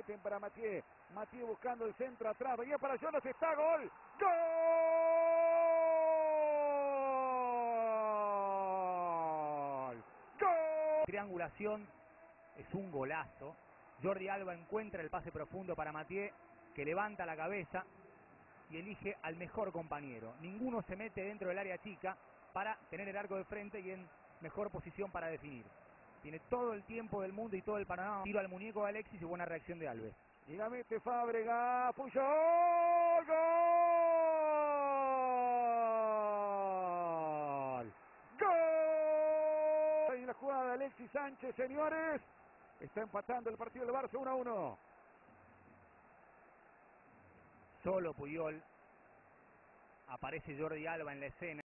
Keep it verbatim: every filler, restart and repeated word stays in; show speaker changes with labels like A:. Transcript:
A: meten para Mathieu. Mathieu buscando el centro atrás. Venía para Jonas, está gol. ¡Gol! ¡Gol!
B: Triangulación, es un golazo. Jordi Alba encuentra el pase profundo para Mathieu, que levanta la cabeza y elige al mejor compañero. Ninguno se mete dentro del área chica para tener el arco de frente y en mejor posición para definir. Tiene todo el tiempo del mundo y todo el panorama. Tiro al muñeco de Alexis y buena reacción de Alves.
A: Y la mete Fábregas. Puyol. ¡Gol! ¡Gol! En la jugada de Alexis Sánchez, señores. Está empatando el partido del Barça uno a uno.
B: Solo Puyol. Aparece Jordi Alba en la escena.